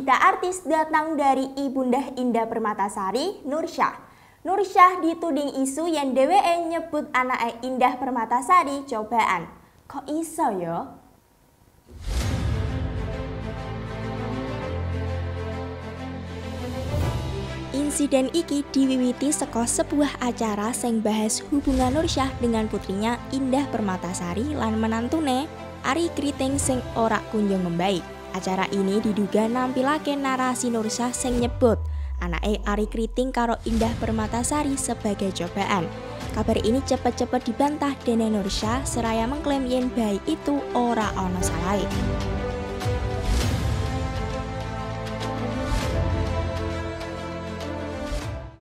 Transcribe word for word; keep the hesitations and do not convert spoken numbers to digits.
Berita artis datang dari Ibunda Indah Permatasari, Nursyah. Nursyah dituding isu yang dheweke nyebut anake Indah Permatasari cobaan. Kok iso yo? Insiden iki diwiwiti saka sebuah acara sing bahas hubungan Nursyah dengan putrinya Indah Permatasari lan menantune Arie Kriting sing ora kunjung membaik. Acara ini diduga nampilake narasi Nursyah sing nyebut anake Arie Kriting karo Indah Permatasari sebagai cobaan. Kabar ini cepet-cepet dibantah dene Nursyah seraya mengklaim yen bayi itu ora ana salahe.